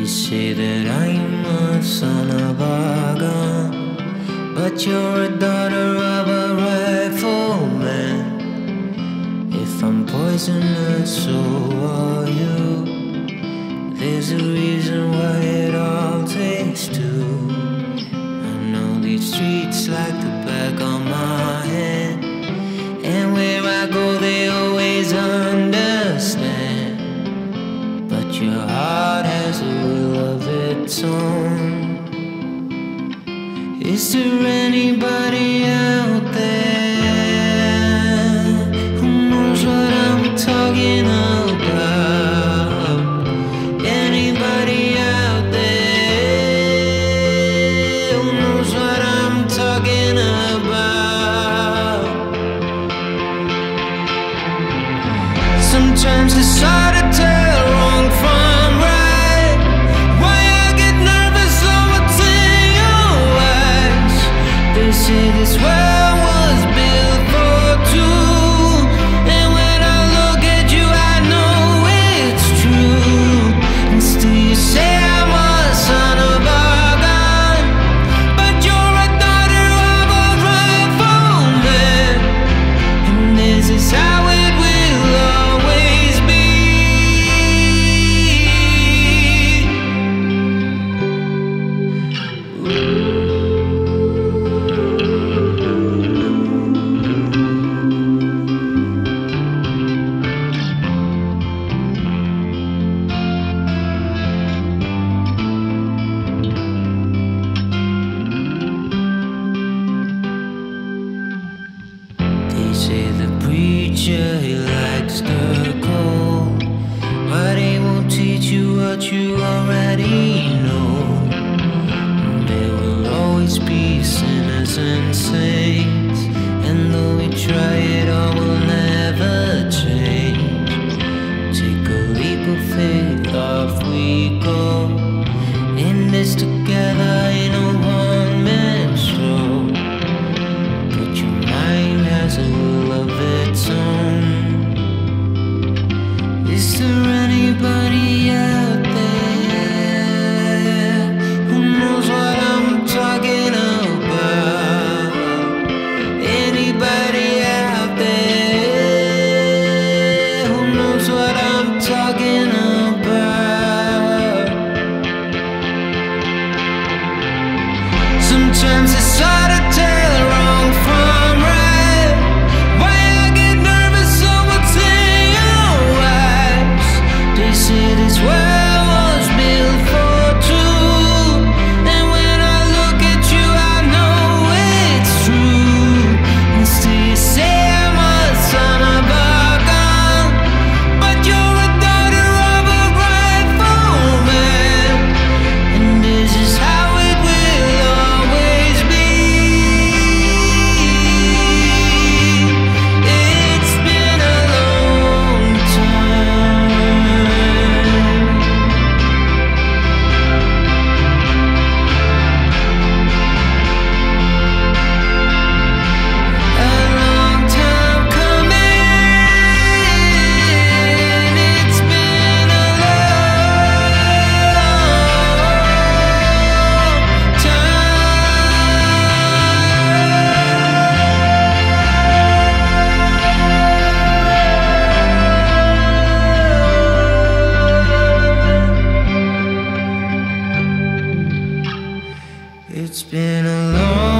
say that I am a son of a gun, but you're a daughter of a rifleman. If I'm poisonous, so are you. There's a reason why it all takes two. I know these streets like the back of my hand, and where I go they always understand. But your heart has a will of its own. Is there anybody out there who knows what I'm talking about? Anybody out there who knows what I'm talking about? Sometimes it's hard to tell wrong from right. Why I get nervous or what's in your eyes. They say this world was built for two, and when I look at you I know it's true. And still you say I'm a son of a gun, but you're a daughter of a rifleman. And this is how it will always be. They say the preacher, he likes the cold, but he won't teach you what you already know. There will always be sinners and saints, and though we try it all will never change. Take a leap of faith, off we go, in this together in a one-man show. But your mind has a will of its own. Is there anybody out there who knows what I'm talking about? Anybody out there who knows what I'm talking about? Sometimes it's hard to tell wrong from right. Why I get nervous or what's in your eyes. They say this world was built for two, and when I look at you I know it's true. And still you say I'm a son of a gun, but you're a daughter of a rifleman. And this is how it will always be. It's been a long time, a long time coming. It's been a long time. It's been a long